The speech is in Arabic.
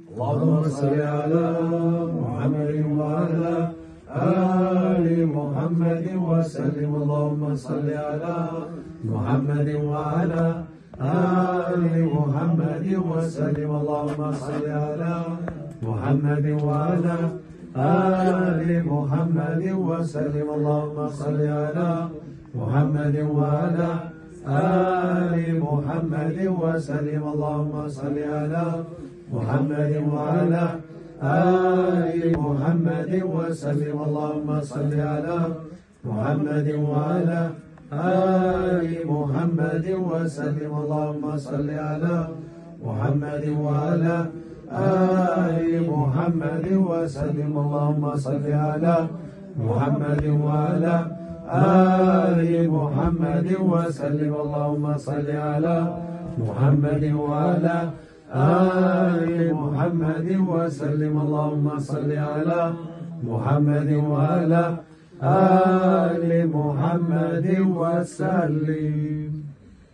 اللهم صل على محمد وعلى آل محمد وسلم. اللهم صل على محمد وعلى آل محمد وسلم. اللهم صل على محمد وعلى آل محمد وسلم. اللهم صل على محمد وعلى آل محمد وسلم. اللهم صل على محمد وعلى آل محمد وسلم. اللهم صل على محمد وعلى آل محمد وسلم. اللهم صل على محمد وعلى آل محمد وسلم. اللهم صل على محمد وعلى آل محمد وسلم. اللهم صل على محمد وعلى آل محمد وسلم. اللهم صل على محمد وعلى آل محمد وسلم.